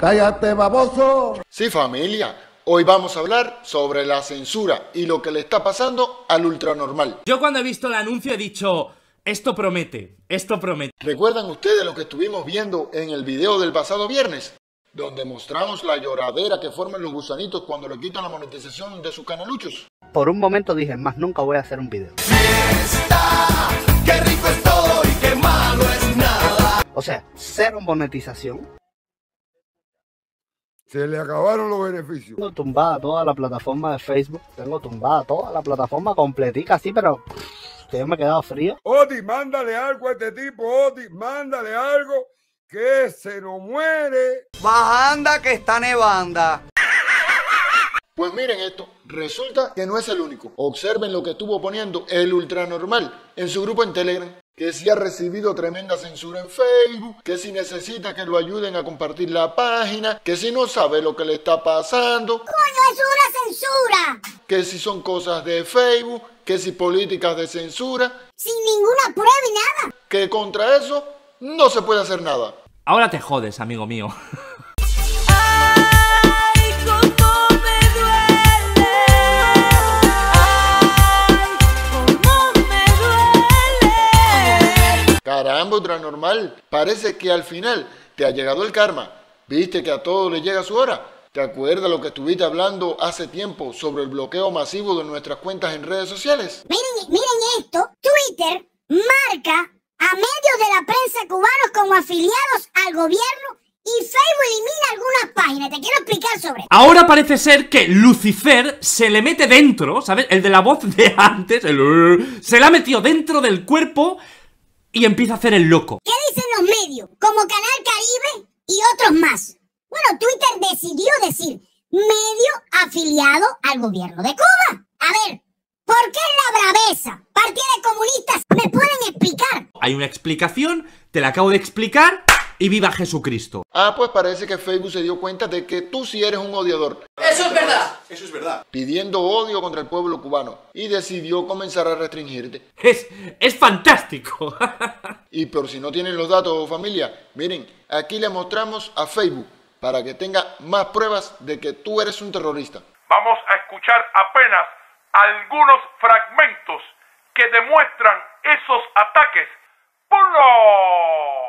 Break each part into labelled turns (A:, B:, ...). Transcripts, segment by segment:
A: ¡Cállate, baboso!
B: Sí, familia, hoy vamos a hablar sobre la censura y lo que le está pasando al ultranormal.
C: Yo cuando he visto el anuncio he dicho, esto promete, esto promete.
B: ¿Recuerdan ustedes lo que estuvimos viendo en el video del pasado viernes? Donde mostramos la lloradera que forman los gusanitos cuando le quitan la monetización de sus canaluchos.
D: Por un momento dije, más nunca voy a hacer un video.
E: Fiesta, qué rico es todo y qué malo es nada.
D: O sea, cero monetización.
A: Se le acabaron los beneficios.
D: Tengo tumbada toda la plataforma de Facebook. Tengo tumbada toda la plataforma completica, así, pero que yo me he quedado frío.
A: Oti, mándale algo a este tipo, Oti, mándale algo que se nos muere.
E: Bajanda que está nevanda.
B: Pues miren esto, resulta que no es el único. Observen lo que estuvo poniendo el ultranormal en su grupo en Telegram. Que si ha recibido tremenda censura en Facebook, que si necesita que lo ayuden a compartir la página, que si no sabe lo que le está pasando.
F: ¡Coño, es una censura!
B: Que si son cosas de Facebook, que si políticas de censura.
F: Sin ninguna prueba y nada.
B: Que contra eso no se puede hacer nada.
C: Ahora te jodes, amigo mío.
B: Caramba, ultranormal, parece que al final te ha llegado el karma. ¿Viste que a todo le llega su hora? ¿Te acuerdas lo que estuviste hablando hace tiempo sobre el bloqueo masivo de nuestras cuentas en redes sociales?
F: Miren esto. Twitter marca a medios de la prensa cubanos como afiliados al gobierno y Facebook elimina algunas páginas. Te quiero explicar sobre esto.
C: Ahora parece ser que Lucifer se le mete dentro, ¿sabes? El de la voz de antes, se la ha metido dentro del cuerpo y empieza a hacer el loco.
F: ¿Qué dicen los medios? Como Canal Caribe y otros más. Bueno, Twitter decidió decir medio afiliado al gobierno de Cuba. A ver, ¿por qué la braveza? Partido de comunistas, ¿me pueden explicar?
C: Hay una explicación, te la acabo de explicar y viva Jesucristo.
B: Ah, pues parece que Facebook se dio cuenta de que tú sí eres un odiador.
E: Eso es verdad. Eso es verdad.
B: Pidiendo odio contra el pueblo cubano. Y decidió comenzar a restringirte.
C: Es fantástico.
B: Y por si no tienen los datos, familia, miren, aquí le mostramos a Facebook para que tenga más pruebas de que tú eres un terrorista.
G: Vamos a escuchar apenas algunos fragmentos que demuestran esos ataques. ¡Ponlo!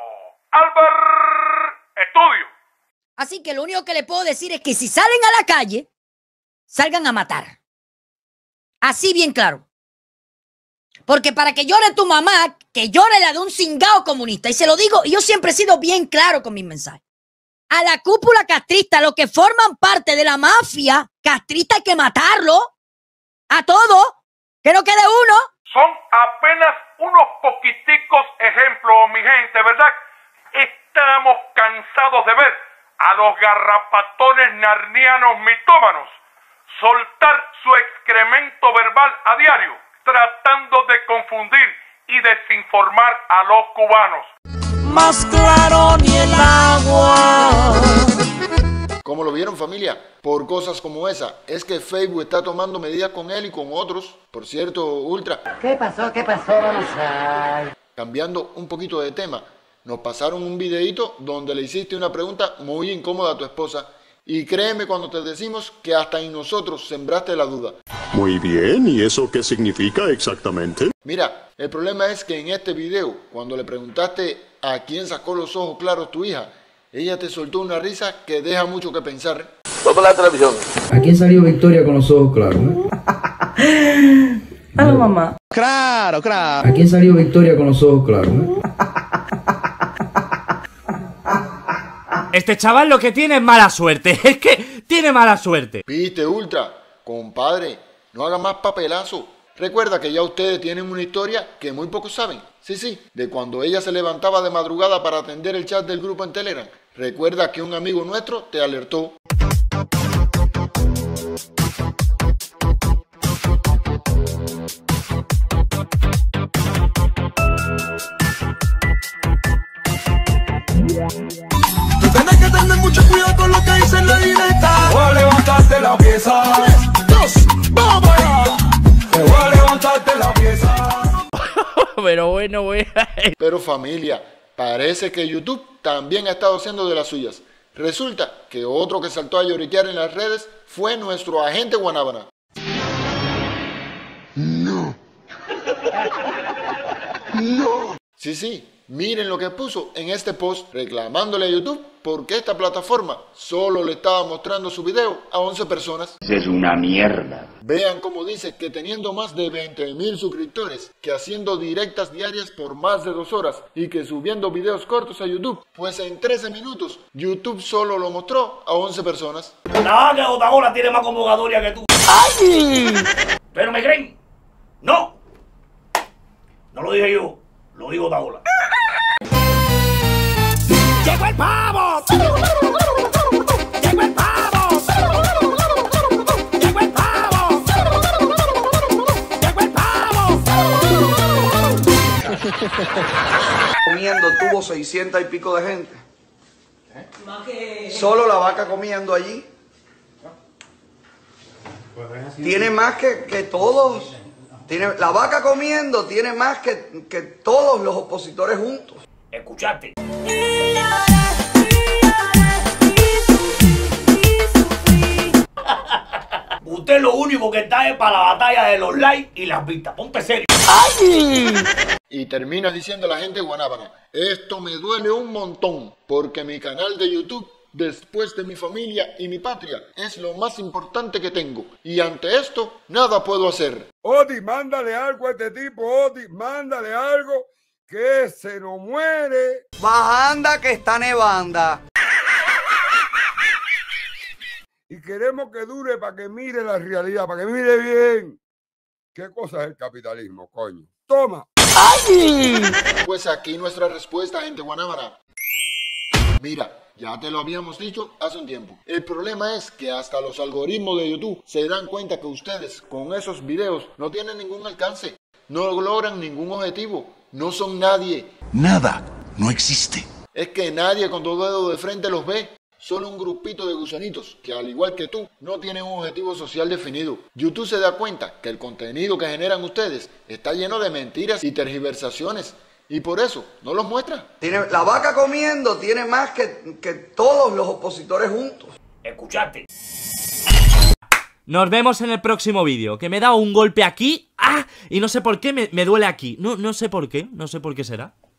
G: Albert Estudio.
H: Así que lo único que le puedo decir es que si salen a la calle, salgan a matar. Así bien claro. Porque para que llore tu mamá, que llore la de un cingao comunista. Y se lo digo, y yo siempre he sido bien claro con mis mensajes. A la cúpula castrista, los que forman parte de la mafia castrista, hay que matarlo. A todos. Que no quede uno.
G: Son apenas unos poquiticos ejemplos, mi gente, ¿verdad? Estamos cansados de ver a los garrapatones narnianos mitómanos soltar su excremento verbal a diario, tratando de confundir y desinformar a los cubanos.
E: Más claro ni el agua.
B: ¿Cómo lo vieron, familia? Por cosas como esa, es que Facebook está tomando medidas con él y con otros. Por cierto, Ultra.
D: ¿Qué pasó? ¿Qué pasó? Vamos a...
B: Cambiando un poquito de tema, nos pasaron un videito donde le hiciste una pregunta muy incómoda a tu esposa. Y créeme cuando te decimos que hasta en nosotros sembraste la duda.
I: Muy bien, ¿y eso qué significa exactamente?
B: Mira, el problema es que en este video, cuando le preguntaste a quién sacó los ojos claros tu hija, ella te soltó una risa que deja mucho que pensar.
E: Vamos a la televisión.
J: ¿A quién salió Victoria con los ojos claros?
H: A la mamá.
E: Claro, claro.
J: ¿A quién salió Victoria con los ojos claros?
C: Este chaval lo que tiene es mala suerte. Es que tiene mala suerte.
B: Viste, Ultra, compadre, no haga más papelazo. Recuerda que ya ustedes tienen una historia que muy pocos saben. Sí, de cuando ella se levantaba de madrugada para atender el chat del grupo en Telegram. Recuerda que un amigo nuestro te alertó.
E: Tú tienes que tener mucho cuidado con lo que dice en la directa. Voy a levantarte la pieza. Dos, vamos allá. Te voy a levantarte la pieza.
C: Pero bueno,
B: Pero familia, parece que YouTube también ha estado haciendo de las suyas. Resulta que otro que saltó a lloriquear en las redes fue nuestro agente Guanábana. No. No. Sí, miren lo que puso en este post reclamándole a YouTube porque esta plataforma solo le estaba mostrando su video a 11 personas.
K: Es una mierda.
B: Vean cómo dice que teniendo más de 20.000 suscriptores, que haciendo directas diarias por más de 2 horas y que subiendo videos cortos a YouTube, pues en 13 minutos YouTube solo lo mostró a 11 personas.
K: Nada, que Otaola tiene más convocatoria que tú. ¡Ay! Pero me creen. No. No lo dije yo, lo dijo Otaola. ¡Llegó el pavo! ¡Llegó el pavo! ¡Llegó el pavo! ¡Llegó el pavo!
L: Comiendo tuvo 600 y pico de gente. Solo la vaca comiendo allí. Tiene más que todos. La vaca comiendo tiene más que todos los opositores juntos.
K: Escuchaste. Usted lo único que está es para la batalla de los likes y las vistas. Ponte serio. ¡Ay!
B: Y termina diciendo la gente Guanábana: esto me duele un montón porque mi canal de YouTube, después de mi familia y mi patria, es lo más importante que tengo. Y ante esto, nada puedo hacer.
A: Odi, mándale algo a este tipo, Odi, mándale algo que se nos muere.
L: Bajanda que está nevanda.
A: Y queremos que dure para que mire la realidad, para que mire bien. ¿Qué cosa es el capitalismo, coño? ¡Toma!
B: ¡Ay! Pues aquí nuestra respuesta, gente Guanábana. Mira, ya te lo habíamos dicho hace un tiempo. El problema es que hasta los algoritmos de YouTube se dan cuenta que ustedes con esos videos no tienen ningún alcance, no logran ningún objetivo, no son nadie.
M: Nada, no existe.
B: Es que nadie con tu dedo de frente los ve. Solo un grupito de gusanitos que, al igual que tú, no tienen un objetivo social definido. YouTube se da cuenta que el contenido que generan ustedes está lleno de mentiras y tergiversaciones. Y por eso no los muestra.
L: La vaca comiendo tiene más que todos los opositores juntos.
K: Escuchaste.
C: Nos vemos en el próximo vídeo. Que me he dado un golpe aquí. ¡Ah! Y no sé por qué me duele aquí. No sé por qué. No sé por qué será.